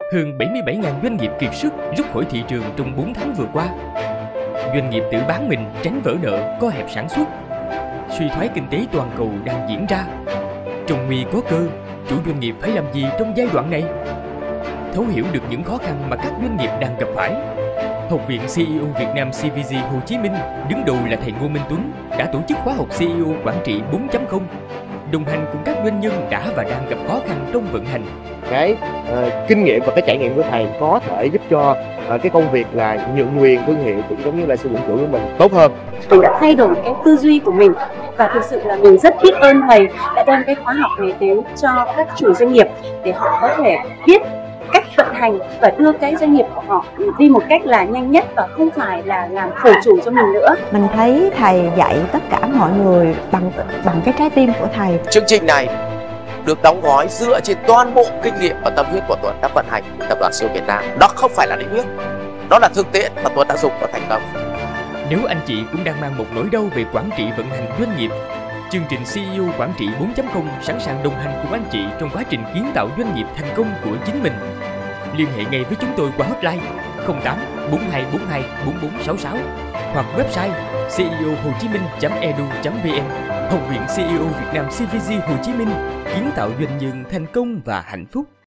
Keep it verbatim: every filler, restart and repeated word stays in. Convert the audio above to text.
Hơn bảy mươi bảy nghìn doanh nghiệp kiệt sức rút khỏi thị trường trong bốn tháng vừa qua. Doanh nghiệp tự bán mình tránh vỡ nợ, co hẹp sản xuất. Suy thoái kinh tế toàn cầu đang diễn ra. Trong nguy có cơ, chủ doanh nghiệp phải làm gì trong giai đoạn này? Thấu hiểu được những khó khăn mà các doanh nghiệp đang gặp phải, Học viện xê e ô Việt Nam xê vê giê Hồ Chí Minh đứng đầu là thầy Ngô Minh Tuấn đã tổ chức khóa học xê e ô quản trị bốn chấm không, đồng hành cùng các doanh nhân đã và đang gặp khó khăn trong vận hành. Cái uh, kinh nghiệm và cái trải nghiệm của thầy có thể giúp cho uh, cái công việc là nhượng quyền thương hiệu cũng giống như là sử dụng chủ của mình tốt hơn. Mình đã thay đổi cái tư duy của mình và thực sự là mình rất biết ơn thầy đã đem cái khóa học này đến cho các chủ doanh nghiệp để họ có thể biết cách vận hành và đưa cái doanh nghiệp của họ đi một cách là nhanh nhất và không phải là làm khổ chủ cho mình nữa. Mình thấy thầy dạy tất cả mọi người bằng bằng cái trái tim của thầy. Chương trình này được đóng gói dựa trên toàn bộ kinh nghiệm và tâm huyết của Tuấn đã vận hành tập đoàn xê e ô Việt Nam. Đó không phải là lý thuyết, đó là thực tiễn mà Tuấn đã dùng và thành công. Nếu anh chị cũng đang mang một nỗi đau về quản trị vận hành doanh nghiệp, chương trình xê e ô quản trị bốn chấm không sẵn sàng đồng hành cùng anh chị trong quá trình kiến tạo doanh nghiệp thành công của chính mình. Liên hệ ngay với chúng tôi qua hotline không tám bốn hai bốn hai bốn bốn sáu sáu hoặc website c e o hồ chí minh chấm e d u chấm v n. Học viện xê e ô Việt Nam xê vê giê Hồ Chí Minh kiến tạo doanh nhân thành công và hạnh phúc.